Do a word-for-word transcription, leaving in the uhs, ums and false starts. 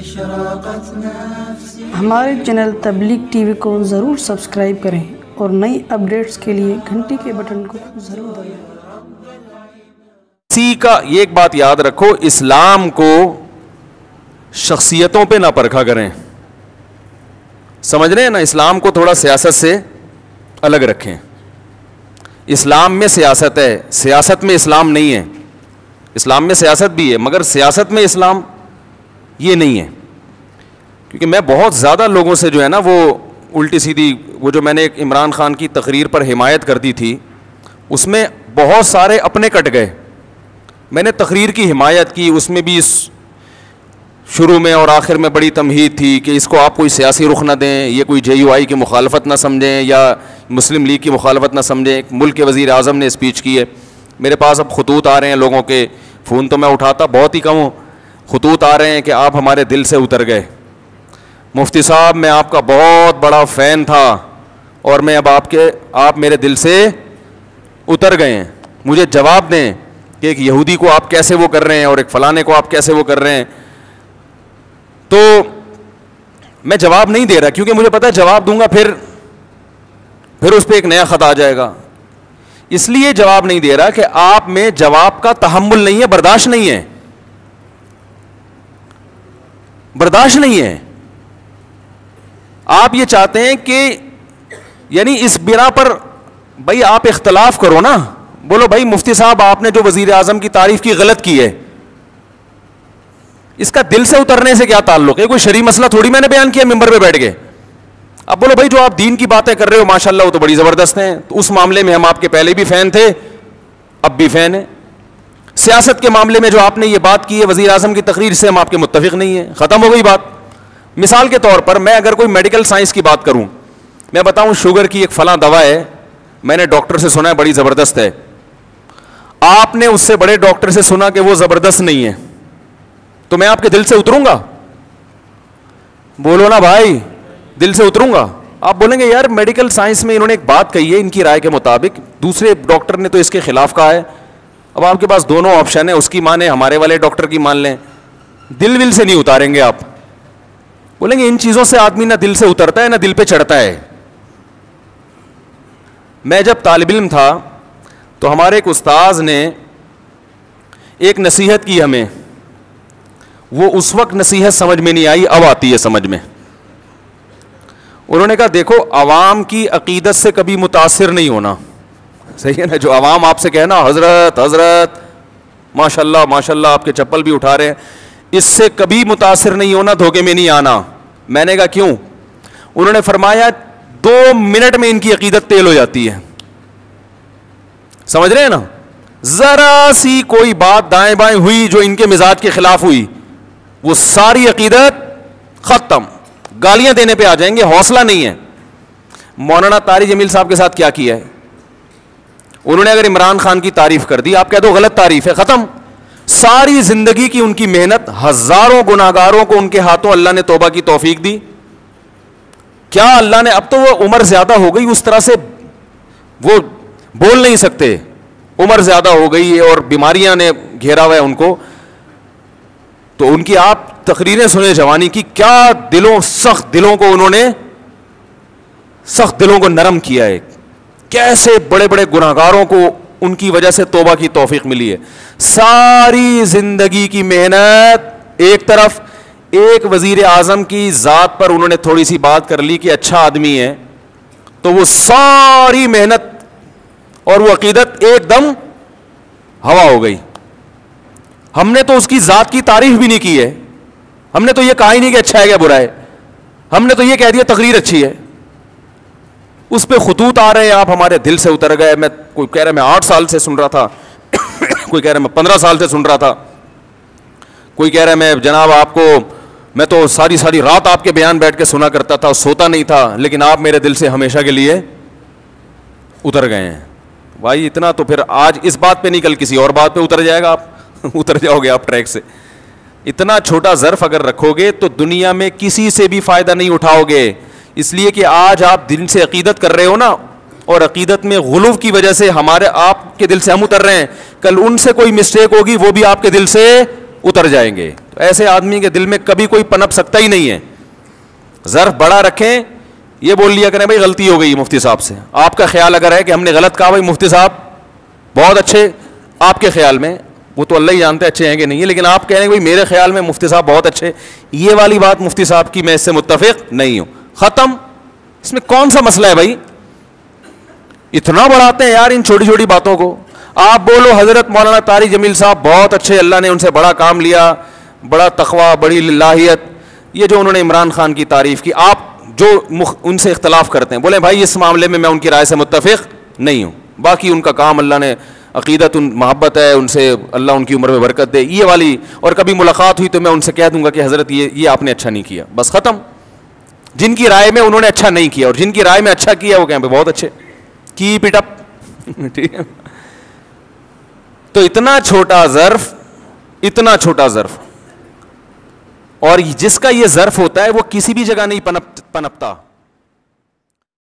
ہمارے چینل تبلیغ T V کو ضرور سبسکرائب کریں اور نئی اپڈیٹس کے لیے گھنٹی کے بٹن کو ضرور دبائیں۔ اسی کا یہ ایک بات یاد رکھو، اسلام کو شخصیتوں پہ نہ پرکھا کریں، سمجھ رہے ہیں نا؟ اسلام کو تھوڑا سیاست سے الگ رکھیں۔ اسلام میں سیاست ہے، سیاست میں اسلام نہیں ہے۔ اسلام میں سیاست بھی ہے مگر سیاست میں اسلام یہ نہیں ہے، کیونکہ میں بہت زیادہ لوگوں سے جو ہے نا وہ الٹی سیدھی، وہ جو میں نے ایک عمران خان کی تقریر پر حمایت کر دی تھی اس میں بہت سارے اپنے کٹ گئے۔ میں نے تقریر کی حمایت کی، اس میں بھی اس شروع میں اور آخر میں بڑی تمہید تھی کہ اس کو آپ کوئی سیاسی رخ نہ دیں، یہ کوئی جے یو آئی کی مخالفت نہ سمجھیں یا مسلم لیگ کی مخالفت نہ سمجھیں۔ ایک ملک کے وزیر اعظم نے اسپیچ کی ہے، میرے پاس اب خطوط آ رہے ہیں لوگوں کے، فون تو میں اٹھاتا بہت ہی کم ہوں، خطوط آ رہے ہیں کہ آپ ہمارے دل سے اتر گئے مفتی صاحب، میں آپ کا بہت بڑا فین تھا اور میں اب آپ کے آپ میرے دل سے اتر گئے ہیں، مجھے جواب دیں کہ ایک یہودی کو آپ کیسے وہ کر رہے ہیں اور ایک فلانے کو آپ کیسے وہ کر رہے ہیں۔ تو میں جواب نہیں دے رہا کیونکہ مجھے پتا ہے جواب دوں گا پھر پھر اس پہ ایک نیا خط آ جائے گا، اس لیے جواب نہیں دے رہا کہ آپ میں جواب کا تحمل نہیں ہے، برداشت نہیں ہے، برداشت نہیں ہے۔ آپ یہ چاہتے ہیں کہ یعنی اس بنا پر بھائی آپ اختلاف کرو نا، بولو بھائی مفتی صاحب آپ نے جو وزیر اعظم کی تعریف کی غلط کی ہے، اس کا دل سے اترنے سے کیا تعلق ہے؟ کوئی شرعی مسئلہ تھوڑی میں نے بیان کیا ممبر پہ بیٹھ کے۔ اب بولو بھائی جو آپ دین کی باتیں کر رہے ہو ماشاءاللہ وہ تو بڑی زبردست ہیں، تو اس معاملے میں ہم آپ کے پہلے بھی فین تھے اب بھی فین ہیں۔ سیاست کے معاملے میں جو آپ نے یہ بات کی ہے وزیر اعظم کی تقریر سے ہم آپ کے متفق نہیں ہیں، ختم ہو گئی بات۔ مثال کے طور پر میں اگر کوئی میڈیکل سائنس کی بات کروں، میں بتاؤں شوگر کی ایک فلاں دوا ہے، میں نے ڈاکٹر سے سنا ہے بڑی زبردست ہے، آپ نے اس سے بڑے ڈاکٹر سے سنا کہ وہ زبردست نہیں ہے، تو میں آپ کے دل سے اتروں گا؟ بولو نا بھائی، دل سے اتروں گا؟ آپ بولیں گے یار میڈیکل سائنس میں انہوں نے ایک بات کہی ہے ان کی رائے کے مطابق، دوسرے ڈاکٹر نے تو اس کے خلاف کہا ہے، اب آپ کے پاس دونوں آپشن ہیں، اس کی مانیں ہمارے والے ڈاکٹر کی مان لیں، دل ول سے نہیں اتاریں گے آپ۔ بولیں گے ان چیزوں سے آدمی نہ دل سے اترتا ہے نہ دل پہ چڑھتا ہے۔ میں جب طالب علم تھا تو ہمارے ایک استاذ نے ایک نصیحت کی ہمیں، وہ اس وقت نصیحت سمجھ میں نہیں آئی، اب آتی ہے سمجھ میں۔ انہوں نے کہا دیکھو عوام کی عقیدت سے کبھی متاثر نہیں ہونا، صحیح ہے نا؟ جو عوام آپ سے کہنا حضرت حضرت ماشاءاللہ ماشاءاللہ آپ کے چپل بھی اٹھا رہے ہیں، اس سے کبھی متاثر نہیں ہونا، دھوکے میں نہیں آنا۔ میں نے کہا کیوں؟ انہوں نے فرمایا دو منٹ میں ان کی عقیدت تیل ہو جاتی ہے، سمجھ رہے ہیں نا؟ ذرا سی کوئی بات دائیں بائیں ہوئی جو ان کے مزاج کے خلاف ہوئی، وہ ساری عقیدت ختم، گالیاں دینے پہ آ جائیں گے، حوصلہ نہیں ہے۔ مولانا طاری جمیل صاحب کے ساتھ کیا کیا ہے؟ انہوں نے اگر عمران خان کی تعریف کر دی، آپ کہہ دو غلط تعریف ہے، ختم۔ ساری زندگی کی ان کی محنت، ہزاروں گناہگاروں کو ان کے ہاتھوں اللہ نے توبہ کی توفیق دی، کیا اللہ نے، اب تو وہ عمر زیادہ ہو گئی، اس طرح سے وہ بول نہیں سکتے، عمر زیادہ ہو گئی ہے اور بیماریاں نے گھیرا ہوا ہے ان کو، تو ان کی آپ تقریریں سنیں جوانی کی، کیا دلوں سخت دلوں کو انہوں نے سخت دلوں کو نرم کیا ہے، کیسے بڑے بڑے گناہگاروں کو ان کی وجہ سے توبہ کی توفیق ملی ہے۔ ساری زندگی کی محنت ایک طرف، ایک وزیر اعظم کی ذات پر انہوں نے تھوڑی سی بات کر لی کہ اچھا آدمی ہے، تو وہ ساری محنت اور وہ عقیدت ایک دم ہوا ہو گئی۔ ہم نے تو اس کی ذات کی تعریف بھی نہیں کی ہے، ہم نے تو یہ کہا ہی نہیں کہ اچھا ہے کیا برا ہے، ہم نے تو یہ کہہ دیا تقریر اچھی ہے۔ اس پہ خطوط آ رہے ہیں آپ ہمارے دل سے اتر گئے، میں کوئی کہہ رہا ہے میں آٹھ سال سے سن رہا تھا، کوئی کہہ رہا ہے میں پندرہ سال سے سن رہا تھا، کوئی کہہ رہا ہے میں جناب آپ کو میں تو ساری ساری رات آپ کے بیان بیٹھ کے سنا کرتا تھا، سوتا نہیں تھا، لیکن آپ میرے دل سے ہمیشہ کے لیے اتر گئے ہیں۔ بھائی اتنا تو پھر آج اس بات پہ نہیں کل کسی اور بات پہ اتر جائے گا، آپ اتر جاؤ گے آپ ٹریک سے۔ اتنا چھوٹا ظرف اگر رکھو گے تو دنیا میں کسی سے بھی فائدہ نہیں اٹھاؤ گے، اس لیے کہ آج آپ دل سے عقیدت کر رہے ہو نا، اور عقیدت میں غلو کی وجہ سے ہمارے آپ کے دل سے ہم اتر رہے ہیں، کل ان سے کوئی مسٹیک ہوگی وہ بھی آپ کے دل سے اتر جائیں گے. تو ایسے آدمی کے دل میں کبھی کوئی پنپ سکتا ہی نہیں ہے. ظرف بڑا رکھیں, یہ بول لیا کریں بھائی غلطی ہو گئی مفتی صاحب سے. آپ کا خیال اگر ہے کہ ہم نے غلط کہا, بھائی مفتی صاحب بہت اچھے, آپ کے خیال میں, وہ تو اللہ ہی جانتے اچھے ہیں کہ نہیں ہے, لیکن آپ کہہ رہے ہیں بھائی میرے خیال میں مفتی صاحب بہت اچھے, یہ والی بات مفتی صاحب کی میں اس سے متفق نہیں ہوں, ختم. اس میں کون سا مسئلہ ہے بھائی؟ اتنا بڑھاتے ہیں یار ان چھوٹی چھوٹی باتوں کو. آپ بولو حضرت مولانا طارق جمیل صاحب بہت اچھے, اللہ نے ان سے بڑا کام لیا, بڑا تقوی, بڑی للہیت, یہ جو انہوں نے عمران خان کی تعریف کی. آپ جو مخ... ان سے اختلاف کرتے ہیں بولیں بھائی اس معاملے میں میں ان کی رائے سے متفق نہیں ہوں, باقی ان کا کام اللہ نے عقیدت ان محبت ہے ان سے, اللہ ان کی عمر میں برکت دے, یہ والی. اور کبھی ملاقات ہوئی تو میں ان سے کہہ دوں گا کہ حضرت یہ یہ آپ نے اچھا نہیں کیا, بس ختم. جن کی رائے میں انہوں نے اچھا نہیں کیا اور جن کی رائے میں اچھا کیا وہ کہیں بہت اچھے, کیپ اٹ اپ. ٹھیک ہے. تو اتنا چھوٹا ظرف, اتنا چھوٹا ظرف, اور جس کا یہ ظرف ہوتا ہے وہ کسی بھی جگہ نہیں پنپ پنپتا.